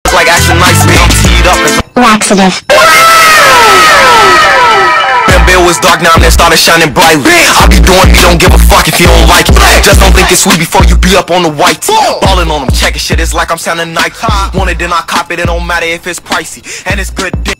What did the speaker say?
like action nicely. I'm teed up as Laxative. Bill was dark, now it started shining brightly. I be doing me, don't give a fuck if you don't like it. Just don't think it's sweet before you be up on the white tee. Ballin' on them, checking shit, it's like I'm sounding Nike. Want it, then I cop it, it don't matter if it's pricey. And it's good dick.